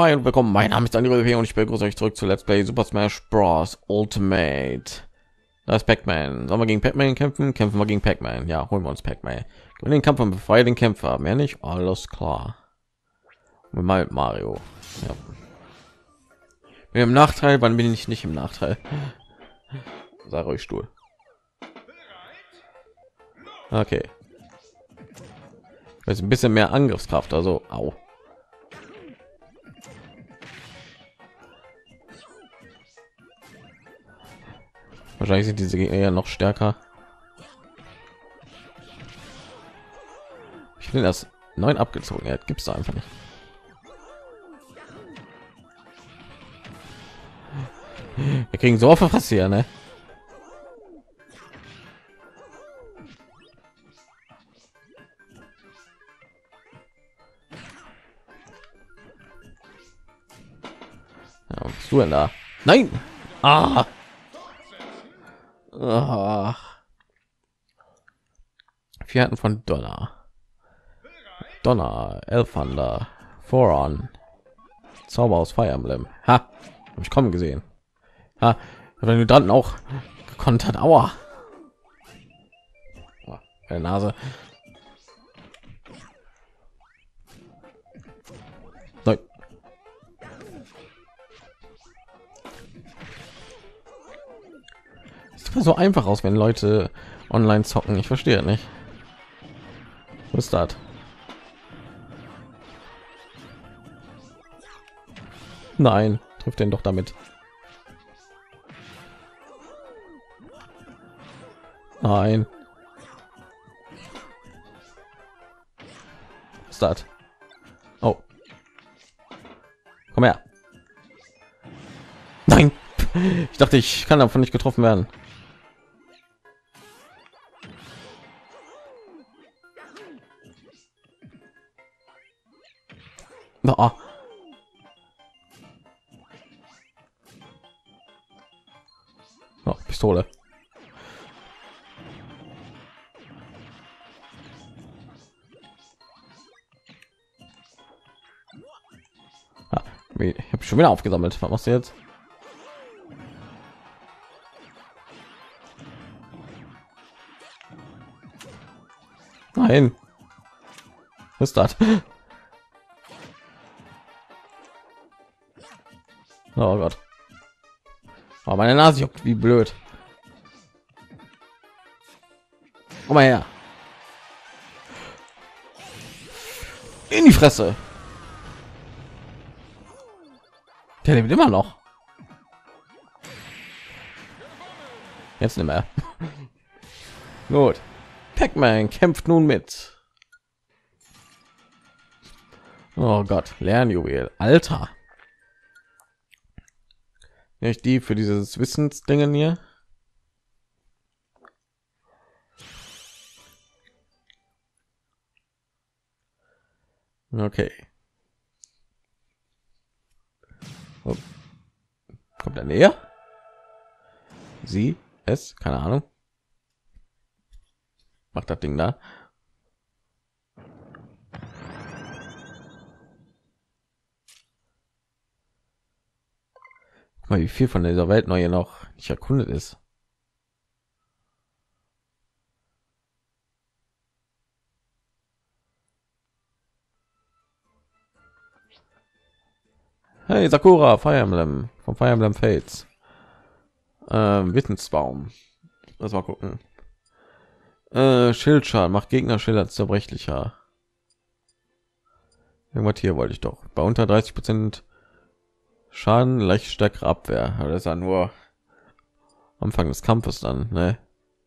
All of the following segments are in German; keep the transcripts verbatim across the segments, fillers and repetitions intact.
Hi und willkommen, mein Name ist Daniel und ich begrüße euch zurück zu Let's Play Super Smash Bros. Ultimate. Da ist Pac-Man. Sollen wir gegen Pac-Man kämpfen? Kämpfen wir gegen Pac-Man. Ja, holen wir uns Pac-Man. Gewinnen den Kampf und befreien den Kämpfer. Mehr nicht? Alles klar. Und mal mit Mario. Ja. Bin im Nachteil, wann bin ich nicht im Nachteil? Sei ruhig, Stuhl. Okay. Jetzt ein bisschen mehr Angriffskraft, also au. Wahrscheinlich sind diese Gegner ja noch stärker. Ich finde das neun abgezogen. Ja, gibt es einfach nicht. Wir kriegen so oft was hier, ne? Ja, was bist du denn da? Nein! Ah! Ah. Vierten von Donner. Donner, Elfander, Voron, Zauber aus Fire Emblem. Ha, habe ich kommen gesehen. Ha, wenn du dann auch gekontert, aua. Oh, meine Nase. Nein. Sieht so einfach aus, wenn Leute online zocken. Ich verstehe nicht. Was ist das? Nein, trifft den doch damit. Nein. Was ist das? Oh. Komm her. Nein. Ich dachte, ich kann davon nicht getroffen werden. Oh. Oh, Pistole. Ah, ich habe schon wieder aufgesammelt. Was machst du jetzt? Nein. Was ist das? Oh Gott. Oh, meine Nase juckt, wie blöd. Komm mal her. In die Fresse. Der lebt immer noch. Jetzt nicht mehr. Gut. Pac-Man kämpft nun mit. Oh Gott, Lernjuwel. Alter. Nicht die für dieses Wissensdingen hier. Okay. Oh. Kommt er näher? Sie, es, keine Ahnung. Macht das Ding da. Guck mal, wie viel von dieser Welt noch hier noch nicht erkundet ist. Hey, Sakura, Fire Emblem von Fire Emblem Fates. Ähm, Wissensbaum. Lass mal gucken. Äh, Schildschaden macht Gegnerschilder zerbrechlicher. Irgendwas hier wollte ich doch. Bei unter dreißig Prozent Schaden leicht stärkere Abwehr. Aber das ist ja nur Anfang des Kampfes dann, ne?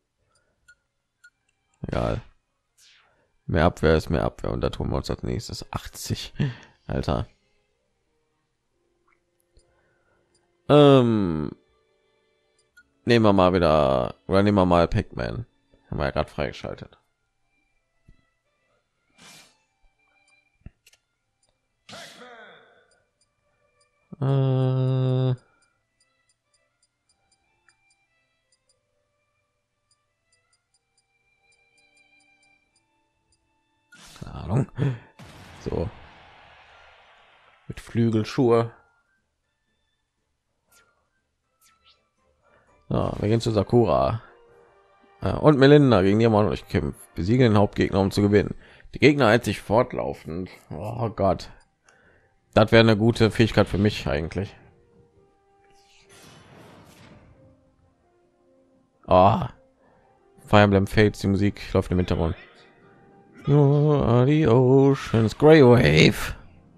Egal. Mehr Abwehr ist mehr Abwehr und da tun wir uns als nächstes achtzig. Alter. Ähm, nehmen wir mal wieder oder nehmen wir mal Pac-Man. Haben wir ja gerade freigeschaltet. Äh, keine Ahnung. So. Mit Flügelschuhe. Ja, wir gehen zu Sakura. Ja, und Melinda, gegen die haben wir noch nicht gekämpft. Besiegen den Hauptgegner, um zu gewinnen. Die Gegner hält sich fortlaufend. Oh Gott. Das wäre eine gute Fähigkeit für mich eigentlich. Oh. Fire Emblem Fates, die Musik läuft im Hintergrund. You are the ocean's grey wave.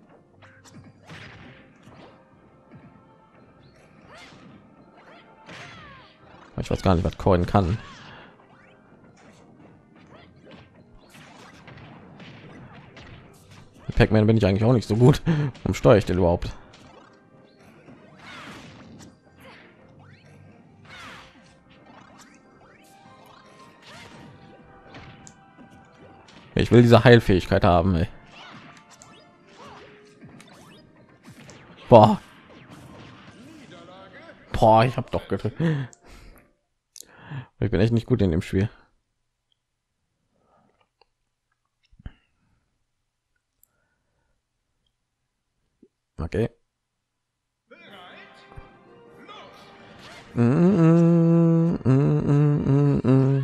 Ich weiß gar nicht, was Coin kann. Pac-Man bin ich eigentlich auch nicht so gut. Warum steuere ich den überhaupt? Ich will diese Heilfähigkeit haben. Ey. Boah. Boah, ich habe doch gedrückt. Ich bin echt nicht gut in dem Spiel. Okay. Mm, mm, mm, mm, mm.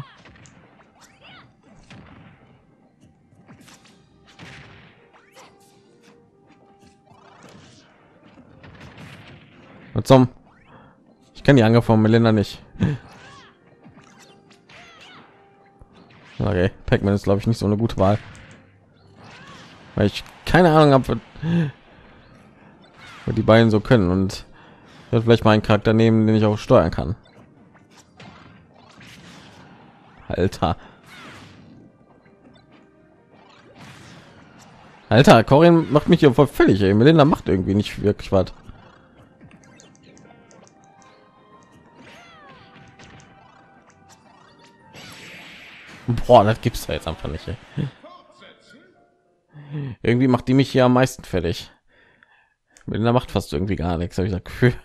Und zum ich kenne die Angriff von Melinda nicht. Okay, Pac-Man ist glaube ich nicht so eine gute Wahl, weil ich keine Ahnung habe, was die beiden so können, und ich werde vielleicht mal einen Charakter nehmen, den ich auch steuern kann. Alter, Alter, Corin macht mich hier voll völlig. Ey. Melinda macht irgendwie nicht wirklich was. Boah, das gibt's ja jetzt einfach nicht. Ey. Irgendwie macht die mich hier am meisten fertig. Melinda macht fast irgendwie gar nichts, habe ich das Gefühl.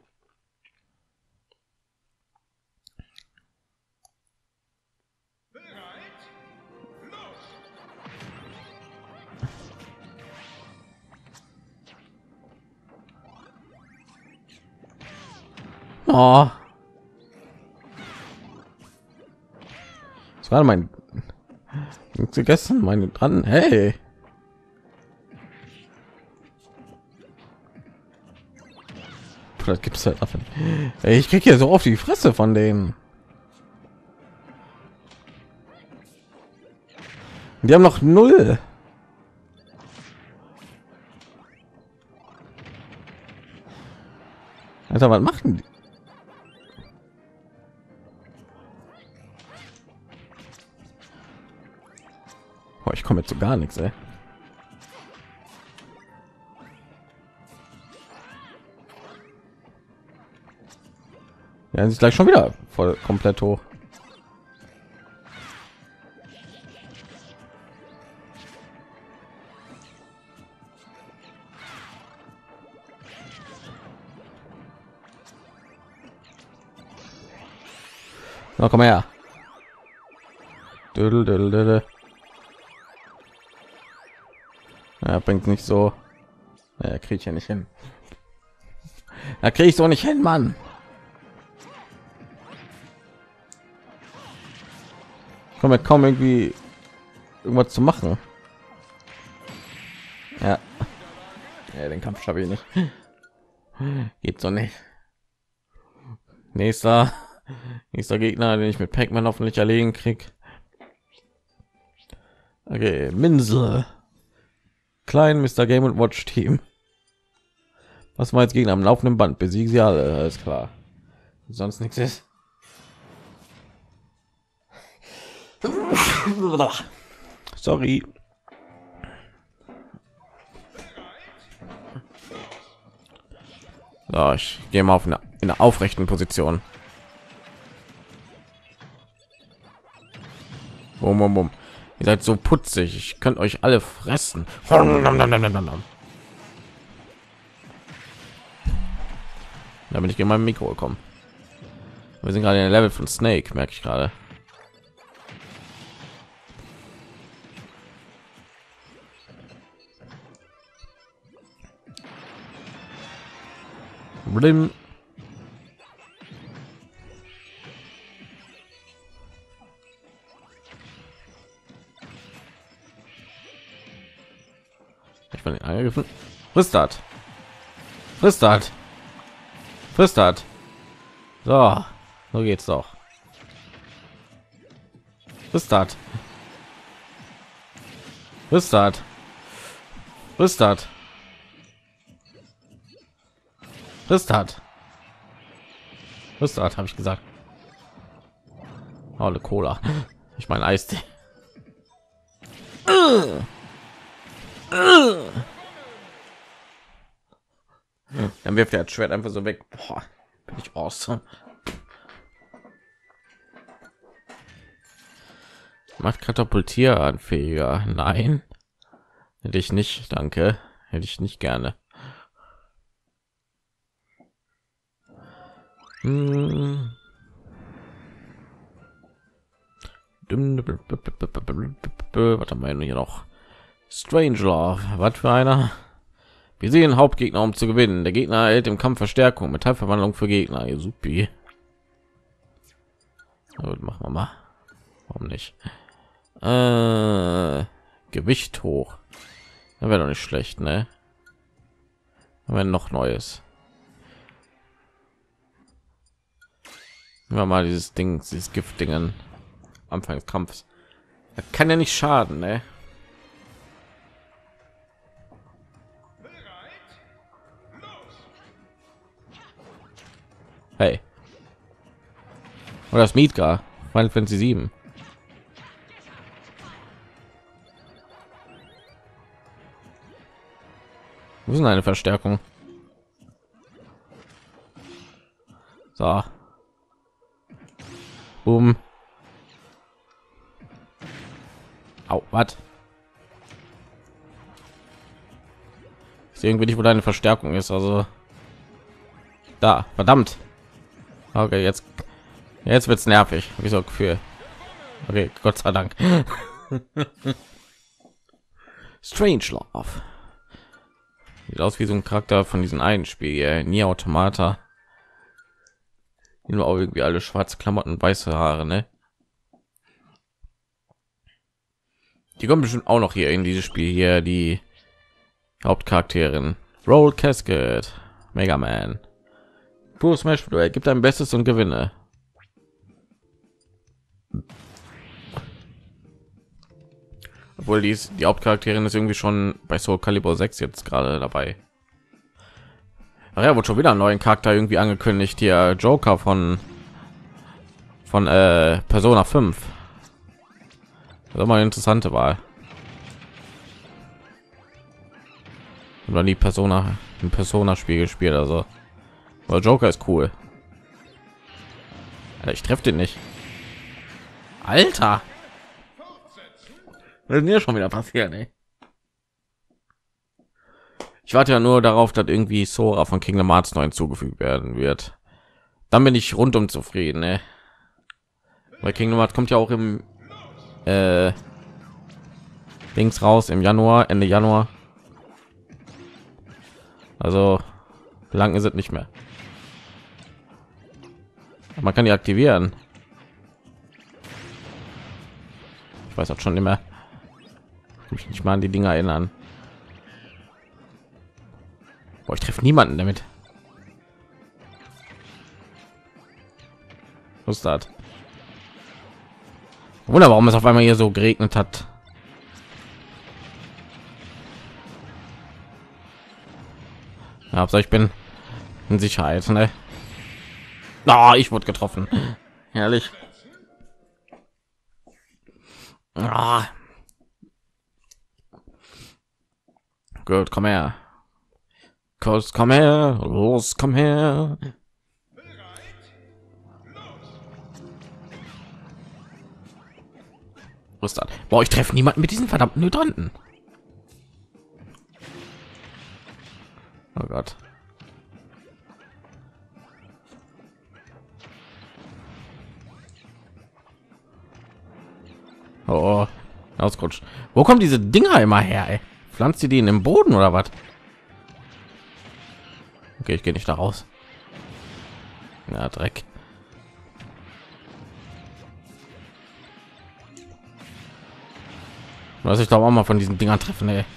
Oh. Das war mein gegessen, meine dran. Hey. Das gibt's halt einfach nicht. Ey, ich krieg hier so auf die Fresse von denen. Die haben noch null. Alter, was machen die? Boah, ich komme jetzt so gar nichts, ey. Ja, ist gleich schon wieder voll komplett hoch. Na, komm her. Dödel, dödel, dödel. Ja, bringt nicht so. Ja, kriege ich ja nicht hin. Da kriege ich so nicht hin, Mann. Ich komme kaum irgendwie irgendwas zu machen. Ja, ja, den Kampf schaffe ich nicht. Geht so nicht. Nächster, nächster Gegner, den ich mit Pac-Man hoffentlich erlegen krieg. Okay, Minze. Klein Mister Game und Watch Team. Was war jetzt Gegner am laufenden Band? Besiegen sie alle, alles klar. Sonst nichts ist. Sorry. So, ich gehe mal auf eine, in einer aufrechten Position. Bum, bum, bum. Ihr seid so putzig, ich könnt euch alle fressen. Da bin ich gegen mein Mikro gekommen. Wir sind gerade in der Level von Snake, merke ich gerade. Blim. Ich bin angegriffen. Frisst das. Frisst das. Frisst das. So, so geht's doch. Frisst das. Frisst das. Frisst das. Frisst das. Frisst das, habe ich gesagt. Oh, eine Cola. Ich meine Eistee. Dann wirft er das Schwert einfach so weg. Boah, bin ich awesome. Macht katapultieranfähiger. Nein, hätte ich nicht. Danke, hätte ich nicht gerne. Hm. Was haben wir hier noch? Strangelove, was für einer? Wir sehen Hauptgegner, um zu gewinnen. Der Gegner erhält im Kampf Verstärkung mit Teilverwandlung für Gegner. Ja, supi. Gut, machen wir mal. Warum nicht? Äh, Gewicht hoch. Das wäre doch nicht schlecht, ne? Wenn noch Neues. Nehmen wir mal dieses Ding, dieses Giftdingen. Anfang des Kampfes. Das kann ja nicht schaden, ne? Hey. Oder das Midgar, Final Fantasy sieben. Wo ist denn eine Verstärkung? So. Boom. Au, was? Ich sehe irgendwie nicht, wo deine Verstärkung ist, also da, verdammt. Okay, jetzt jetzt wird's nervig, wie so Gefühl. Okay, Gott sei Dank. Strangelove. Sieht aus wie so ein Charakter von diesen einen Spiel hier, Nier Automata. Nur auch irgendwie alle schwarze Klamotten, weiße Haare, ne? Die kommen bestimmt auch noch hier in dieses Spiel hier, die Hauptcharakterin. Roll Casket, Mega Man. Pro Smash Bros. Gibt dein Bestes und gewinne. Obwohl dies die Hauptcharakterin ist irgendwie schon bei Soul Calibur sechs jetzt gerade dabei. Ach ja, wurde schon wieder einen neuen Charakter irgendwie angekündigt hier, Joker von von äh, Persona fünf. Das ist mal eine interessante Wahl. Oder die Persona im Persona Spiel gespielt, also aber Joker ist cool. Alter, ich treffe den nicht. Alter, was ist denn hier schon wieder passiert, ey? Ich warte ja nur darauf, dass irgendwie Sora von Kingdom Hearts neu hinzugefügt werden wird. Dann bin ich rundum zufrieden, ne? Weil Kingdom Hearts kommt ja auch im äh, Dings raus im Januar, Ende Januar. Also lang ist es nicht mehr. Man kann die aktivieren. Ich weiß auch schon nicht mehr. Ich mich nicht mal an die Dinger erinnern. Boah, ich treffe niemanden damit. Was ist das? Wunder, warum es auf einmal hier so geregnet hat. Ja, aber ich bin in Sicherheit, ne? Ah, ich wurde getroffen. Herrlich. Ah. Gut, komm her. Kurz, komm her. Los, komm her. Was ist das? Boah, ich treffe niemanden mit diesen verdammten Hydranten. Oh Gott. Oh, ausrutscht. Wo kommen diese Dinger immer her? Ey? Pflanzt ihr die in den Boden oder was? Okay, ich gehe nicht da raus. Ja, Dreck. Was ich glaube auch mal von diesen Dingern treffen, ey.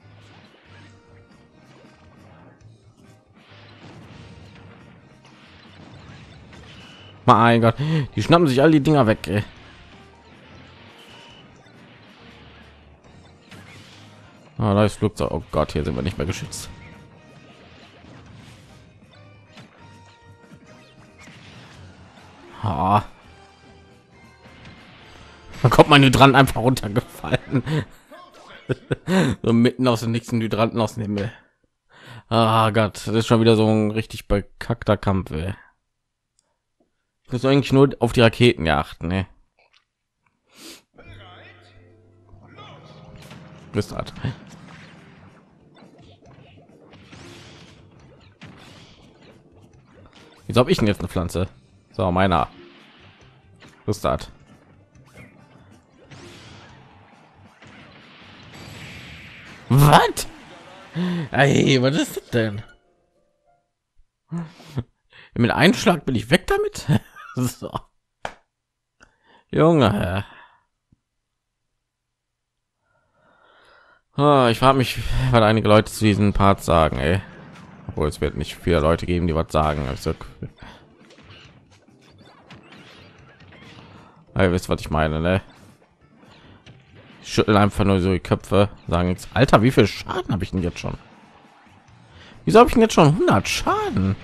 Mein Gott, die schnappen sich all die Dinger weg, ey. Ah, da ist Flugzeug. Oh Gott, hier sind wir nicht mehr geschützt. Ah. Da kommt mein Hydrant einfach runtergefallen. So mitten aus dem nächsten Hydranten aus dem Himmel. Ah Gott, das ist schon wieder so ein richtig bekackter Kampf, ey. Ich muss eigentlich nur auf die Raketen achten, ne? Bist halt. Wieso habe ich denn jetzt eine Pflanze? So, meiner. Bist halt. Was? Ey, was ist das denn? Mit einem Schlag bin ich weg damit. So. Junge. Oh, ich frage mich, weil einige Leute zu diesem Part sagen, ey. Obwohl es wird nicht viele Leute geben, die was sagen. Also, ihr wisst, was ich meine, ne? Schütteln einfach nur so die Köpfe, sagen jetzt, Alter, wie viel Schaden habe ich denn jetzt schon? Wieso habe ich denn jetzt schon hundert Schaden?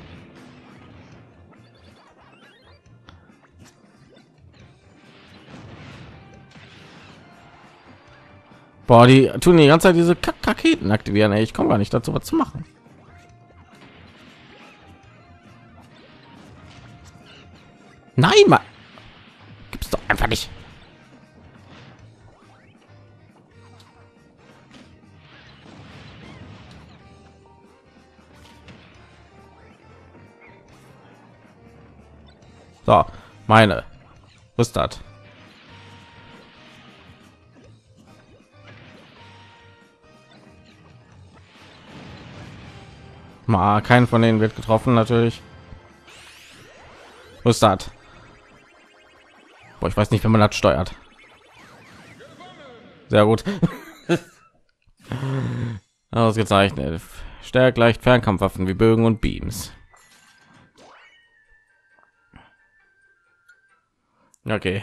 Boah, die tun die ganze Zeit diese Kack Raketen aktivieren. Ey, ich komme gar nicht dazu, was zu machen. Nein, mal gibt's doch einfach nicht. So, meine. Was ist das? Mal keinen von denen wird getroffen, natürlich. Was ist das? Boah, ich weiß nicht, wenn man das steuert. Sehr gut. Ausgezeichnet. Stärkt leicht Fernkampfwaffen wie Bögen und Beams. Okay.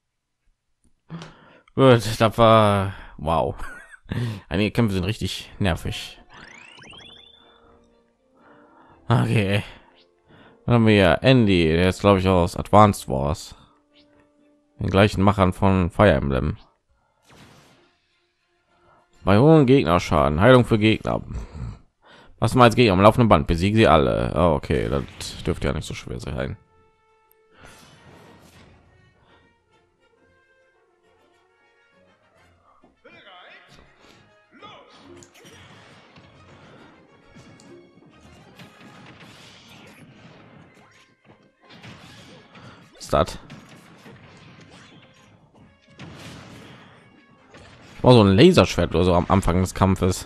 Gut, das war wow. Einige Kämpfe sind richtig nervig. Okay. Dann haben wir ja Andy, der ist glaube ich aus Advanced Wars. Den gleichen Machern von Fire Emblem. Bei hohen Gegnerschaden, Heilung für Gegner. Was mal als Gegner am laufenden Band, besiegen sie alle. Oh, okay, das dürfte ja nicht so schwer sein. Start. Oh, so ein Laserschwert oder so am Anfang des Kampfes.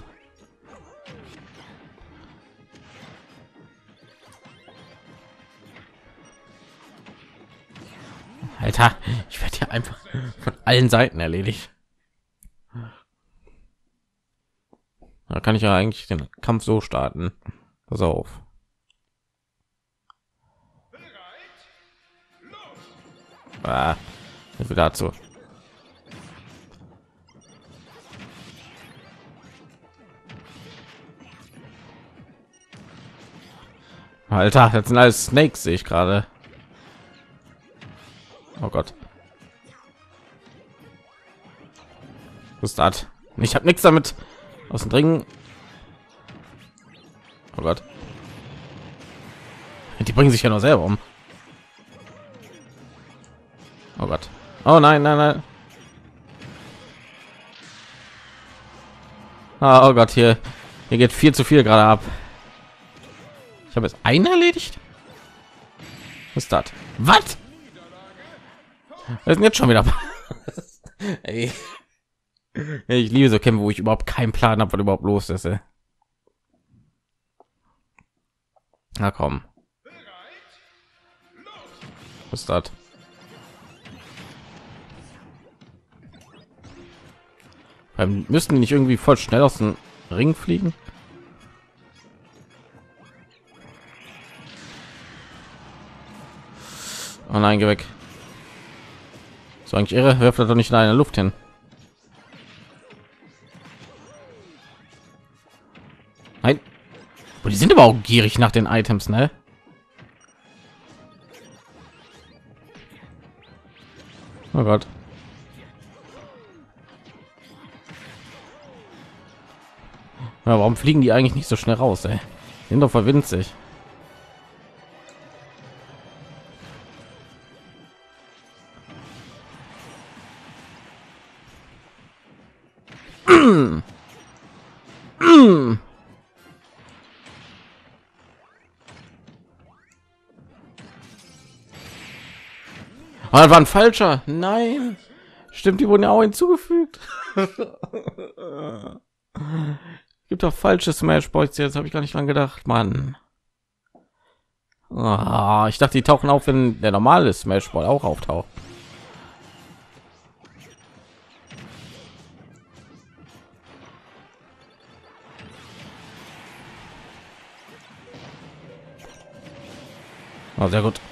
Alter, ich werde ja einfach von allen Seiten erledigt. Da kann ich ja eigentlich den Kampf so starten. Pass auf. Ah, dazu. Alter, jetzt sind alles Snakes, sehe ich gerade. Oh Gott. Was ist das? Ich habe nichts damit aus dem Dringen. Oh Gott. Die bringen sich ja noch selber um. Oh Gott. Oh nein, nein, nein. Ah, oh Gott, hier, hier geht viel zu viel gerade ab. Ich habe jetzt einen erledigt. Was ist das? Was? Wir sind jetzt schon wieder. Ey. Ich liebe so Kämpfe, wo ich überhaupt keinen Plan habe, was überhaupt los ist. Ey. Na komm. Was ist das? Ähm, müssten die nicht irgendwie voll schnell aus dem Ring fliegen? Oh nein, geh weg. So eigentlich irre, wirft er doch nicht in eine Luft hin. Nein. Oh, die sind aber auch gierig nach den Items, ne? Oh Gott. Ja, warum fliegen die eigentlich nicht so schnell raus, ey? Die sind doch voll winzig. Mm. Mm. Oh, das war ein falscher. Nein. Stimmt, die wurden ja auch hinzugefügt. Gibt doch falsche Smash Boys jetzt, habe ich gar nicht dran gedacht, Mann. Oh, ich dachte, die tauchen auf, wenn der normale Smash Ball auch auftaucht. Oh, sehr gut.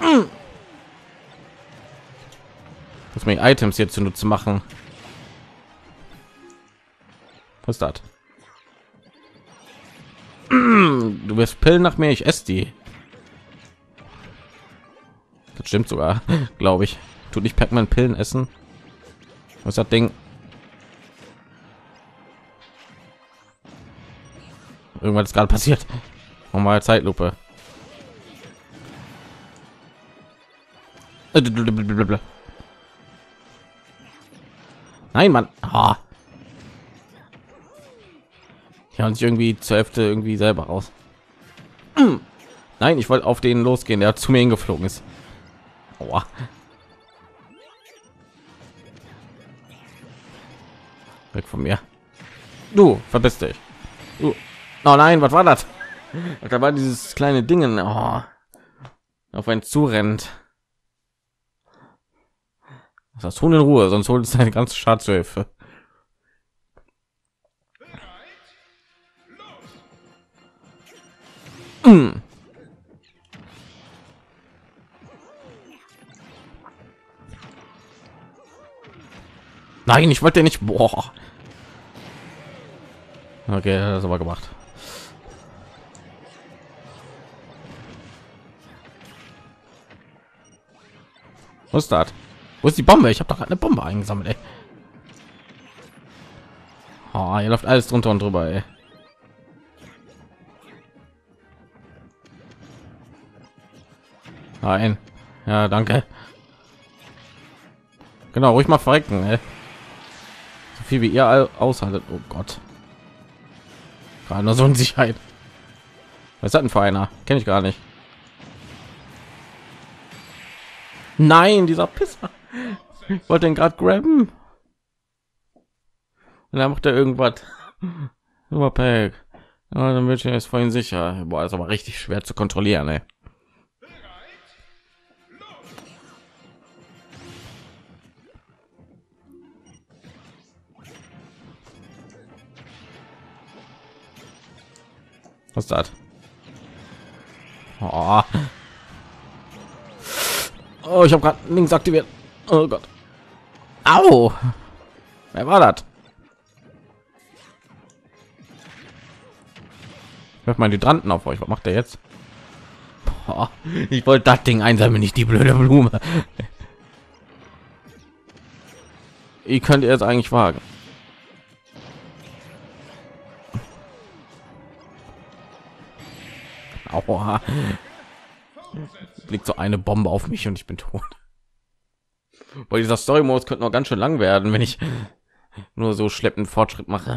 Muss mir Items jetzt zunutze machen. Was ist das? Du wirst Pillen nach mir, ich esse die. Das stimmt sogar, glaube ich. Tut nicht Pac-Man Pillen essen? Was ist das Ding? Irgendwas ist gerade passiert. Mal Zeitlupe. Nein, Mann. Oh. Ja, und sich irgendwie zur Hälfte irgendwie selber raus. Nein, ich wollte auf den losgehen, der zu mir hingeflogen ist. Aua. Weg von mir. Du, verpiss dich. Du. Oh nein, was war das? Da war dieses kleine Ding, oh, auf einen zurennt. Das tun in Ruhe, sonst holt es seine ganze Schatzhilfe. Mm. Nein, ich wollte nicht. Boah. Okay, das ist aber gemacht. Was ist das? Wo ist die Bombe? Ich habe doch eine Bombe eingesammelt. Ey. Oh, hier läuft alles drunter und drüber. Ey. Nein. Ja, danke. Genau, ruhig mal verrecken. Ey. So viel wie ihr all aushaltet. Oh Gott. Gerade nur so in Sicherheit. Was ist das denn für einer? Kenne ich gar nicht. Nein, dieser Pisser. Ich wollte den gerade graben. Und dann macht er irgendwas. Super Pack. Ja, dann wird ich jetzt vorhin sicher. Boah, ist aber richtig schwer zu kontrollieren, ey. Was ist das? Oh, oh ich habe gerade links aktiviert. Oh Gott. Au. Wer war das? Wirf mal die Hydranten auf euch. Was macht der jetzt? Oh, ich wollte das Ding einsammeln, nicht die blöde Blume. Ihr könnt ihr jetzt eigentlich wagen. Aua. Blickt so eine Bombe auf mich und ich bin tot. Weil dieser Story Modus könnte noch ganz schön lang werden, wenn ich nur so schleppend Fortschritt mache.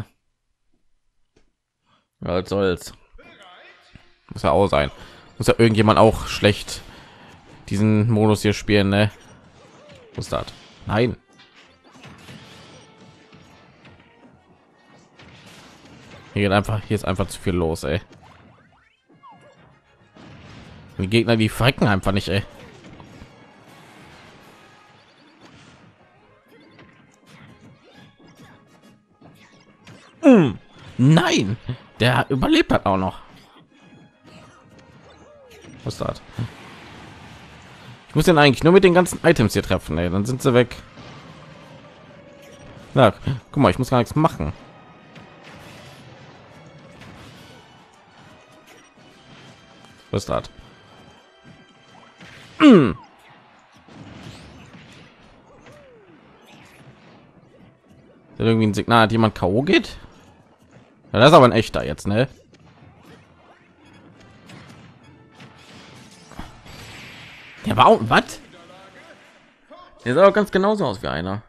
Ja, was soll's. Muss ja auch sein. Muss ja irgendjemand auch schlecht diesen Modus hier spielen, ne? Was ist das? Nein. Hier geht einfach, hier ist einfach zu viel los, ey. Die Gegner, die frecken einfach nicht, ey. Mm. Nein, der überlebt hat auch noch. Was ist das? Ich muss den eigentlich nur mit den ganzen Items hier treffen, ey. Dann sind sie weg. Na, guck mal, ich muss gar nichts machen. Was ist das? Mm. Irgendwie ein Signal, hat jemand K O geht? Ja, das ist aber ein echter jetzt, ne? Der war auch was? Der sah auch ganz genauso aus wie einer.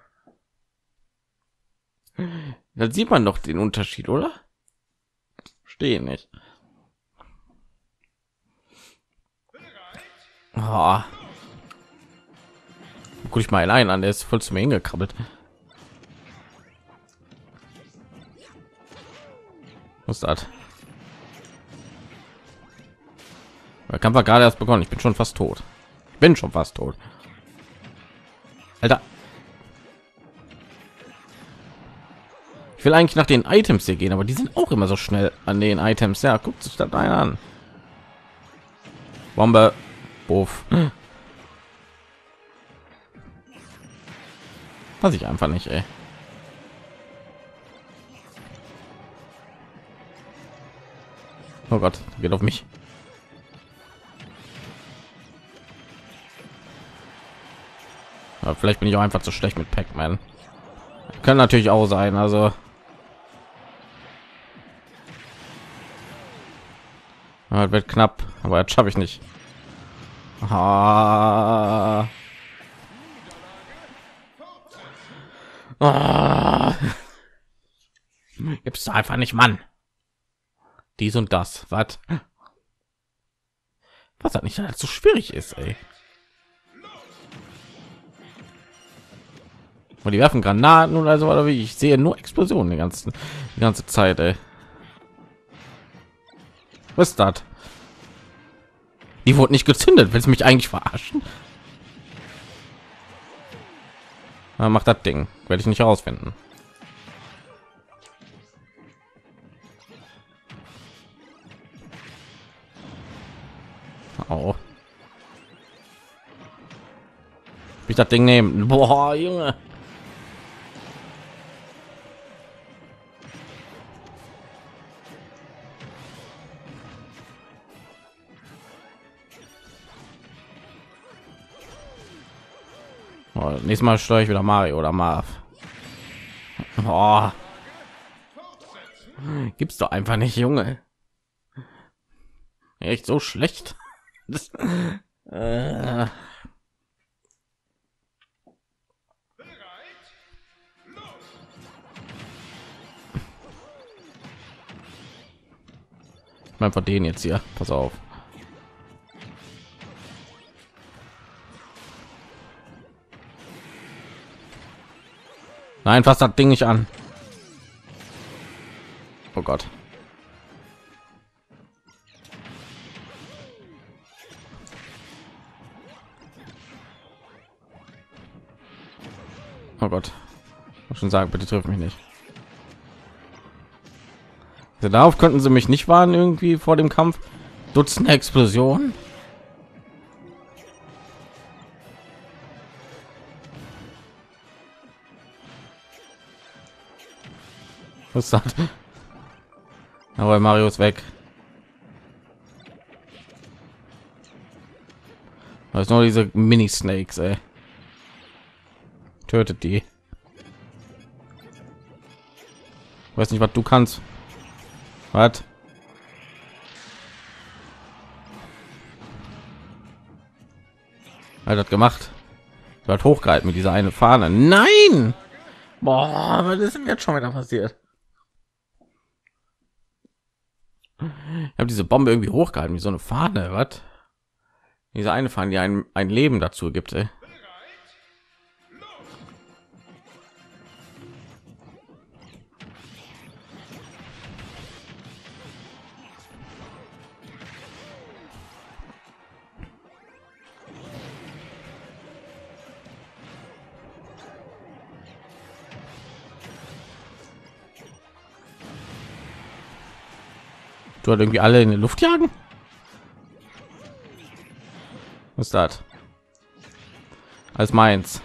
Da sieht man doch den Unterschied, oder? Verstehe nicht. Oh. Guck ich mal allein an, der ist voll zu mir hingekrabbelt. Was ist das? Der Kampf war gerade erst begonnen. Ich bin schon fast tot. Ich bin schon fast tot. Alter. Ich will eigentlich nach den Items hier gehen, aber die sind auch immer so schnell an den Items. Ja, guckt sich das einer an. Bombe. Buff. Weiß ich einfach nicht, ey. Oh Gott, geht auf mich. Ja, vielleicht bin ich auch einfach zu schlecht mit Pac-Man. Kann natürlich auch sein, also ja, wird knapp, aber jetzt schaffe ich nicht. Ah. Ah. Gibt's einfach nicht, Mann. Dies und das, was? Was hat nicht so schwierig ist, ey. Und die werfen Granaten oder so, oder wie? Ich sehe nur Explosionen die ganzen die ganze Zeit, ey. Was ist das? Die wurde nicht gezündet. Willst du mich eigentlich verarschen? Na, macht das Ding. Werde ich nicht herausfinden. Oh. Ich das Ding nehmen. Boah, Junge. Oh, nächstes Mal steuere ich wieder Mario oder Marv. Oh. Gibt's doch einfach nicht, Junge. Echt so schlecht. Das, äh. Man von denen jetzt hier. Pass auf. Nein, fass das Ding nicht an. Oh Gott. Oh Gott. Ich muss schon sagen, bitte trifft mich nicht. Also darauf könnten sie mich nicht warnen irgendwie vor dem Kampf. Dutzende Explosionen. Was ist das? Aber Mario ist weg. Das ist nur diese Mini Snakes, ey. Tötet die. Ich weiß nicht, was du kannst. Was? Er hat gemacht. Er hat hochgehalten mit dieser eine Fahne. Nein! Boah, was ist denn jetzt schon wieder passiert? Ich habe diese Bombe irgendwie hochgehalten wie so eine Fahne. Was? Diese eine Fahne, die ein, ein Leben dazu gibt. Ey. Dort irgendwie alle in die Luft jagen. Was ist das? Als meins.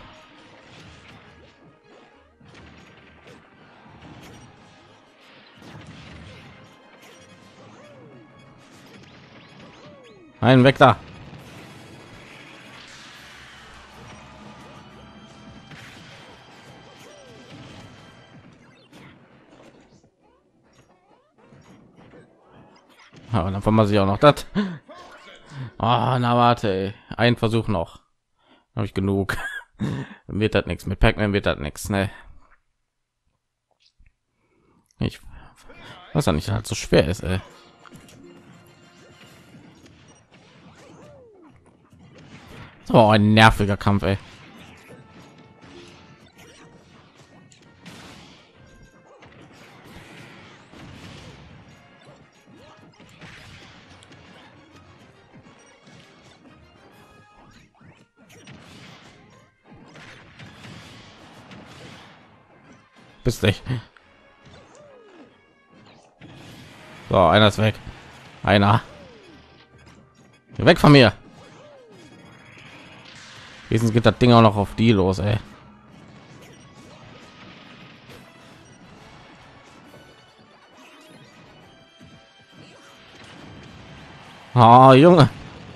Ein weg da. Ja, und dann vermasse ich auch noch das. Oh, na warte, ey. Ein Versuch noch. Habe ich genug. Dann wird das nichts. Mit Pac-Man wird das nichts, ne? Ich weiß ja nicht, dass halt so schwer ist, ey. So ein nerviger Kampf, ey. Bist nicht. So, einer ist weg. Einer. Weg von mir. Wenigstens geht das Ding auch noch auf die los, ey. Oh, Junge.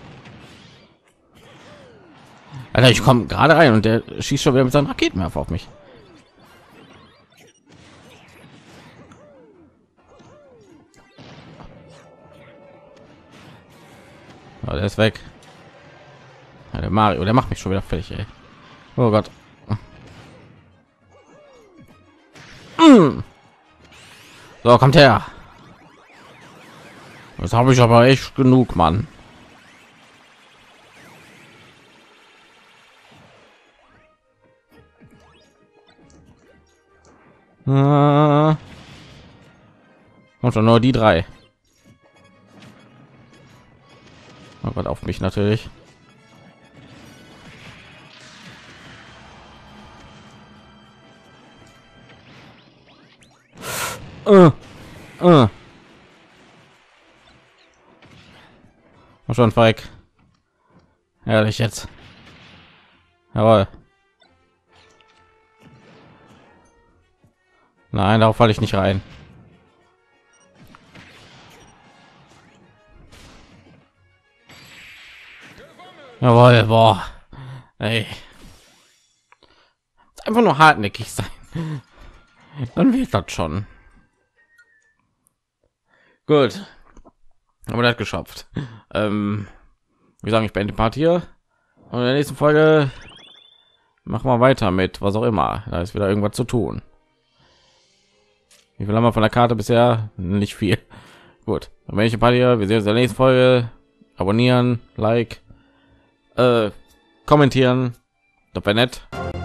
Alter, ich komme gerade rein und der schießt schon wieder mit seinen Raketenwerfer auf mich. Oh, der ist weg. Ja, der Mario, der macht mich schon wieder fertig, ey. Oh Gott. So, kommt her. Das habe ich aber echt genug, Mann. Äh, kommt schon nur die drei. Oh Gott, auf mich natürlich. Uh, uh. Schon feig. Ehrlich jetzt. Jawohl. Nein, darauf falle ich nicht rein. Jawohl, boah. Ey. Einfach nur hartnäckig sein. Dann wird das schon. Gut. Aber das geschafft. Ähm, wir sagen, ich beende die Part hier. Und in der nächsten Folge machen wir weiter mit was auch immer. Da ist wieder irgendwas zu tun. Wie viel haben wir von der Karte bisher? Nicht viel. Gut. Dann bin ich ein paar hier. Wir sehen uns in der nächsten Folge. Abonnieren, Like, äh, kommentieren. Das wäre nett.